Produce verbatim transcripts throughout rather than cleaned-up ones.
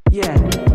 Yeah.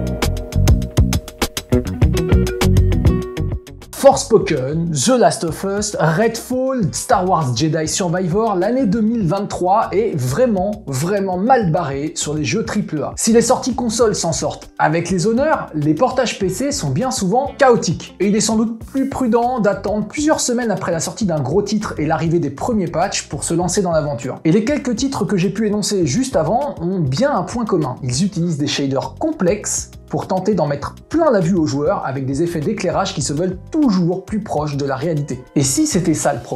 Forspoken, The Last of Us, Redfall, Star Wars Jedi Survivor, l'année deux mille vingt-trois est vraiment, vraiment mal barrée sur les jeux triple A. Si les sorties consoles s'en sortent avec les honneurs, les portages P C sont bien souvent chaotiques. Et il est sans doute plus prudent d'attendre plusieurs semaines après la sortie d'un gros titre et l'arrivée des premiers patchs pour se lancer dans l'aventure. Et les quelques titres que j'ai pu énoncer juste avant ont bien un point commun. Ils utilisent des shaders complexes pour tenter d'en mettre plein la vue aux joueurs avec des effets d'éclairage qui se veulent toujours plus proches de la réalité. Et si c'était ça le problème ?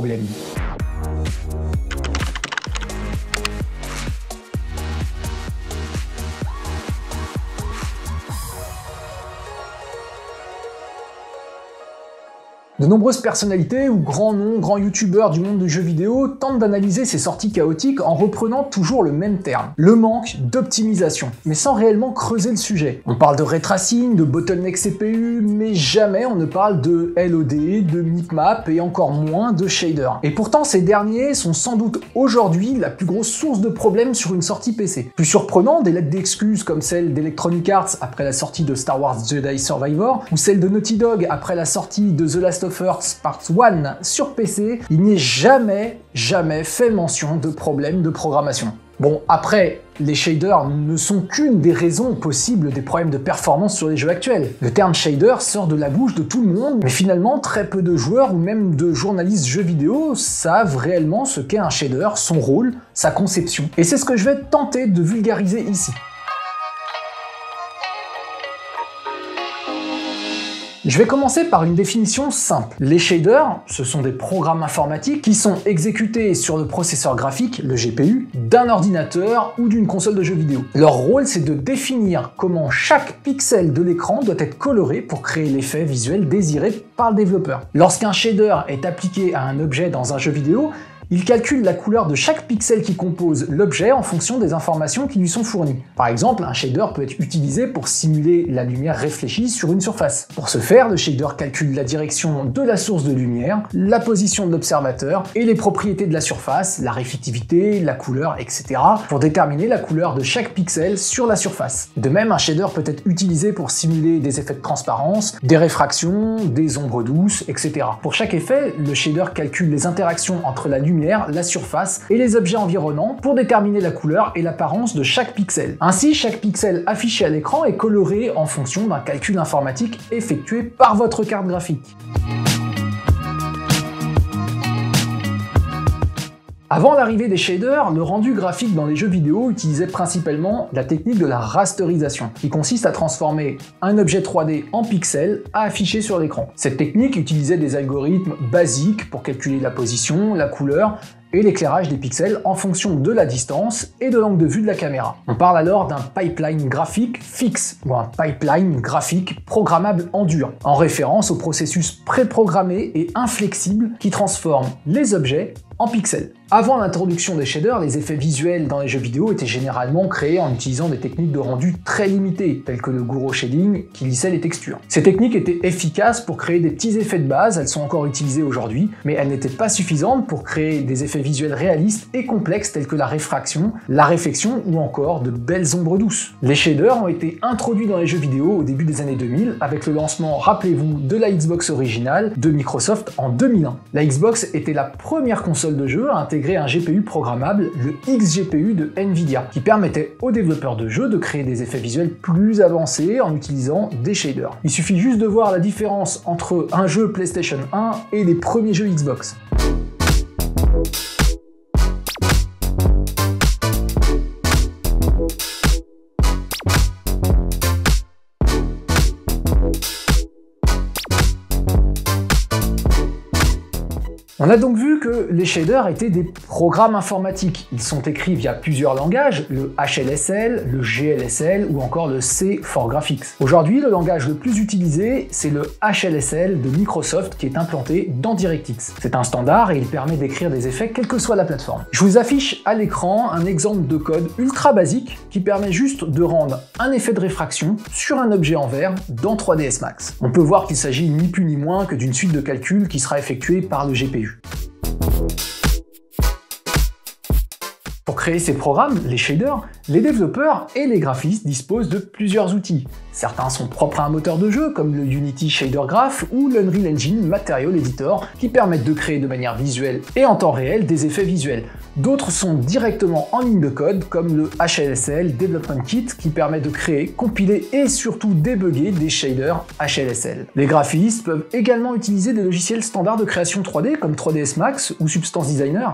De nombreuses personnalités ou grands noms, grands youtubeurs du monde du jeu vidéo tentent d'analyser ces sorties chaotiques en reprenant toujours le même terme, le manque d'optimisation, mais sans réellement creuser le sujet. On parle de ray tracing, de bottleneck C P U, mais jamais on ne parle de L O D, de mipmap et encore moins de shader. Et pourtant ces derniers sont sans doute aujourd'hui la plus grosse source de problèmes sur une sortie P C. Plus surprenant, des lettres d'excuses comme celle d'Electronic Arts après la sortie de Star Wars Jedi Survivor, ou celle de Naughty Dog après la sortie de The Last of Us Part un sur P C, il n'y est jamais, jamais fait mention de problèmes de programmation. Bon, après, les shaders ne sont qu'une des raisons possibles des problèmes de performance sur les jeux actuels. Le terme shader sort de la bouche de tout le monde, mais finalement très peu de joueurs ou même de journalistes jeux vidéo savent réellement ce qu'est un shader, son rôle, sa conception. Et c'est ce que je vais tenter de vulgariser ici. Je vais commencer par une définition simple. Les shaders, ce sont des programmes informatiques qui sont exécutés sur le processeur graphique, le G P U, d'un ordinateur ou d'une console de jeux vidéo. Leur rôle, c'est de définir comment chaque pixel de l'écran doit être coloré pour créer l'effet visuel désiré par le développeur. Lorsqu'un shader est appliqué à un objet dans un jeu vidéo, il calcule la couleur de chaque pixel qui compose l'objet en fonction des informations qui lui sont fournies. Par exemple, un shader peut être utilisé pour simuler la lumière réfléchie sur une surface. Pour ce faire, le shader calcule la direction de la source de lumière, la position de l'observateur et les propriétés de la surface, la réflectivité, la couleur, et cetera pour déterminer la couleur de chaque pixel sur la surface. De même, un shader peut être utilisé pour simuler des effets de transparence, des réfractions, des ombres douces, et cetera. Pour chaque effet, le shader calcule les interactions entre la lumière, la surface et les objets environnants pour déterminer la couleur et l'apparence de chaque pixel. Ainsi, chaque pixel affiché à l'écran est coloré en fonction d'un calcul informatique effectué par votre carte graphique. Avant l'arrivée des shaders, le rendu graphique dans les jeux vidéo utilisait principalement la technique de la rasterisation, qui consiste à transformer un objet trois D en pixels à afficher sur l'écran. Cette technique utilisait des algorithmes basiques pour calculer la position, la couleur et l'éclairage des pixels en fonction de la distance et de l'angle de vue de la caméra. On parle alors d'un pipeline graphique fixe ou un pipeline graphique programmable en dur, en référence au processus préprogrammé et inflexible qui transforme les objets en pixels. Avant l'introduction des shaders, les effets visuels dans les jeux vidéo étaient généralement créés en utilisant des techniques de rendu très limitées, telles que le Gouraud shading qui lissait les textures. Ces techniques étaient efficaces pour créer des petits effets de base, elles sont encore utilisées aujourd'hui, mais elles n'étaient pas suffisantes pour créer des effets visuels réalistes et complexes tels que la réfraction, la réflexion ou encore de belles ombres douces. Les shaders ont été introduits dans les jeux vidéo au début des années deux mille avec le lancement, rappelez-vous, de la Xbox originale de Microsoft en deux mille un. La Xbox était la première console de jeu à intégrer un G P U programmable, le X G P U de Nvidia, qui permettait aux développeurs de jeux de créer des effets visuels plus avancés en utilisant des shaders. Il suffit juste de voir la différence entre un jeu PlayStation un et les premiers jeux Xbox. On a donc vu que les shaders étaient des programmes informatiques. Ils sont écrits via plusieurs langages, le H L S L, le G L S L ou encore le C for Graphics. Aujourd'hui, le langage le plus utilisé, c'est le H L S L de Microsoft qui est implanté dans DirectX. C'est un standard et il permet d'écrire des effets quelle que soit la plateforme. Je vous affiche à l'écran un exemple de code ultra basique qui permet juste de rendre un effet de réfraction sur un objet en verre dans trois D S Max. On peut voir qu'il s'agit ni plus ni moins que d'une suite de calculs qui sera effectuée par le G P U. Pour créer ces programmes, les shaders, les développeurs et les graphistes disposent de plusieurs outils. Certains sont propres à un moteur de jeu, comme le Unity Shader Graph ou l'Unreal Engine Material Editor, qui permettent de créer de manière visuelle et en temps réel des effets visuels. D'autres sont directement en ligne de code, comme le H L S L Development Kit, qui permet de créer, compiler et surtout débugger des shaders H L S L. Les graphistes peuvent également utiliser des logiciels standards de création trois D, comme trois D S Max ou Substance Designer.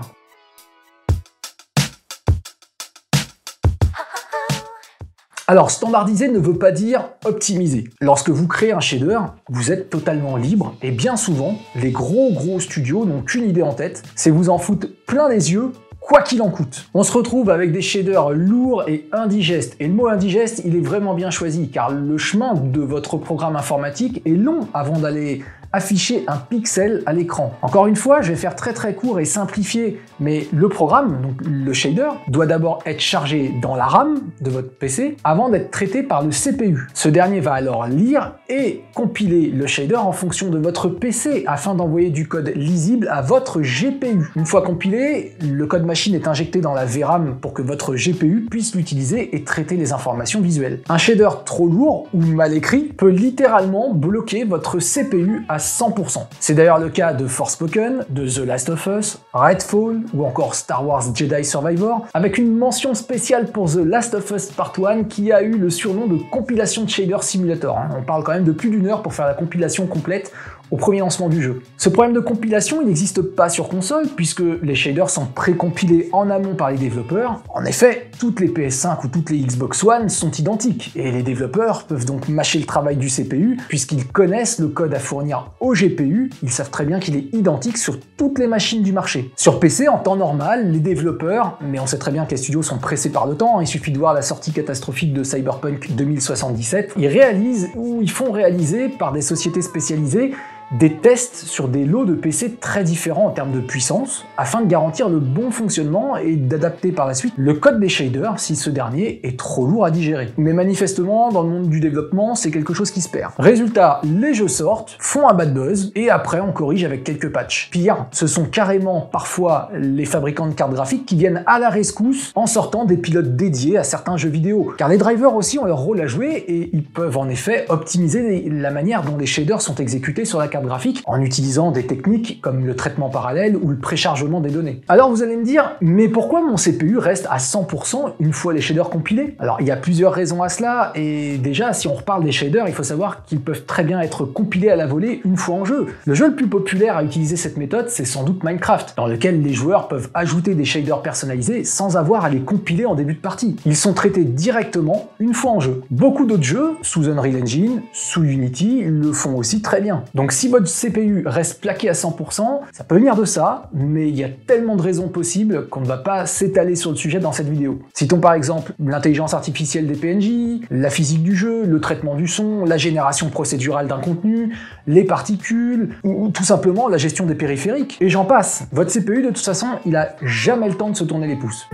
Alors, standardiser ne veut pas dire optimiser. Lorsque vous créez un shader, vous êtes totalement libre et bien souvent, les gros gros studios n'ont qu'une idée en tête, c'est vous en foutre plein les yeux, quoi qu'il en coûte. On se retrouve avec des shaders lourds et indigestes. Et le mot indigeste, il est vraiment bien choisi, car le chemin de votre programme informatique est long avant d'aller afficher un pixel à l'écran. Encore une fois, je vais faire très très court et simplifié, mais le programme, donc le shader, doit d'abord être chargé dans la RAM de votre P C avant d'être traité par le C P U. Ce dernier va alors lire et compiler le shader en fonction de votre P C afin d'envoyer du code lisible à votre G P U. Une fois compilé, le code machine est injecté dans la V RAM pour que votre G P U puisse l'utiliser et traiter les informations visuelles. Un shader trop lourd ou mal écrit peut littéralement bloquer votre C P U à cent pour cent. C'est d'ailleurs le cas de Forspoken, de The Last of Us, Redfall ou encore Star Wars Jedi Survivor, avec une mention spéciale pour The Last of Us Part un qui a eu le surnom de compilation de shader simulator. On parle quand même de plus d'une heure pour faire la compilation complète au premier lancement du jeu. Ce problème de compilation, il n'existe pas sur console puisque les shaders sont précompilés en amont par les développeurs. En effet, toutes les P S cinq ou toutes les Xbox One sont identiques et les développeurs peuvent donc mâcher le travail du C P U puisqu'ils connaissent le code à fournir au G P U, ils savent très bien qu'il est identique sur toutes les machines du marché. Sur P C, en temps normal, les développeurs, mais on sait très bien que les studios sont pressés par le temps, il suffit de voir la sortie catastrophique de Cyberpunk deux mille soixante-dix-sept, ils réalisent ou ils font réaliser par des sociétés spécialisées des tests sur des lots de P C très différents en termes de puissance, afin de garantir le bon fonctionnement et d'adapter par la suite le code des shaders si ce dernier est trop lourd à digérer. Mais manifestement, dans le monde du développement, c'est quelque chose qui se perd. Résultat, les jeux sortent, font un bad buzz, et après on corrige avec quelques patchs. Pire, ce sont carrément parfois les fabricants de cartes graphiques qui viennent à la rescousse en sortant des pilotes dédiés à certains jeux vidéo. Car les drivers aussi ont leur rôle à jouer, et ils peuvent en effet optimiser la manière dont les shaders sont exécutés sur la carte graphique en utilisant des techniques comme le traitement parallèle ou le préchargement des données. Alors vous allez me dire, mais pourquoi mon C P U reste à cent pour cent une fois les shaders compilés? Alors il y a plusieurs raisons à cela, et déjà si on reparle des shaders, il faut savoir qu'ils peuvent très bien être compilés à la volée une fois en jeu. Le jeu le plus populaire à utiliser cette méthode, c'est sans doute Minecraft, dans lequel les joueurs peuvent ajouter des shaders personnalisés sans avoir à les compiler en début de partie. Ils sont traités directement une fois en jeu. Beaucoup d'autres jeux, sous Unreal Engine, sous Unity, le font aussi très bien. Donc si votre C P U reste plaqué à cent pour cent, ça peut venir de ça, mais il y a tellement de raisons possibles qu'on ne va pas s'étaler sur le sujet dans cette vidéo. Citons par exemple l'intelligence artificielle des P N J, la physique du jeu, le traitement du son, la génération procédurale d'un contenu, les particules, ou tout simplement la gestion des périphériques, et j'en passe. Votre C P U de toute façon, il a jamais le temps de se tourner les pouces.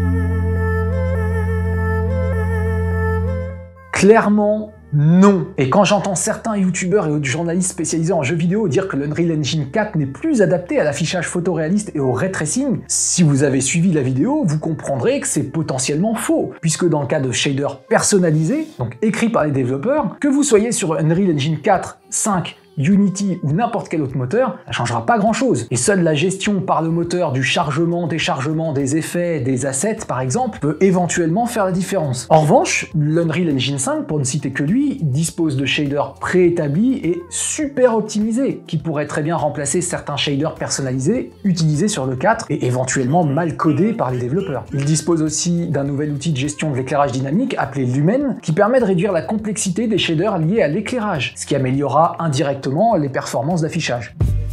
Clairement, non. Et quand j'entends certains youtubeurs et autres journalistes spécialisés en jeux vidéo dire que l'Unreal Engine quatre n'est plus adapté à l'affichage photoréaliste et au ray tracing, si vous avez suivi la vidéo, vous comprendrez que c'est potentiellement faux, puisque dans le cas de shaders personnalisés, donc écrits par les développeurs, que vous soyez sur Unreal Engine quatre, cinq, Unity ou n'importe quel autre moteur, ça changera pas grand chose. Et seule la gestion par le moteur du chargement, déchargement des effets, des assets par exemple, peut éventuellement faire la différence. En revanche, l'Unreal Engine cinq, pour ne citer que lui, dispose de shaders préétablis et super optimisés, qui pourraient très bien remplacer certains shaders personnalisés utilisés sur le quatre et éventuellement mal codés par les développeurs. Il dispose aussi d'un nouvel outil de gestion de l'éclairage dynamique appelé Lumen, qui permet de réduire la complexité des shaders liés à l'éclairage, ce qui améliorera indirectement les performances d'affichage.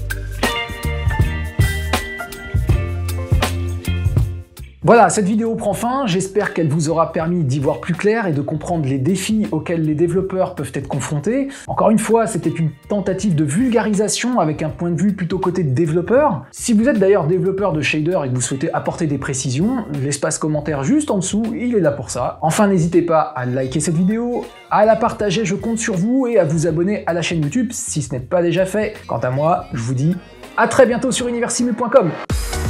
Voilà, cette vidéo prend fin, j'espère qu'elle vous aura permis d'y voir plus clair et de comprendre les défis auxquels les développeurs peuvent être confrontés. Encore une fois, c'était une tentative de vulgarisation avec un point de vue plutôt côté développeur. Si vous êtes d'ailleurs développeur de shader et que vous souhaitez apporter des précisions, l'espace commentaire juste en dessous, il est là pour ça. Enfin, n'hésitez pas à liker cette vidéo, à la partager, je compte sur vous, et à vous abonner à la chaîne YouTube si ce n'est pas déjà fait. Quant à moi, je vous dis à très bientôt sur Universimu point com.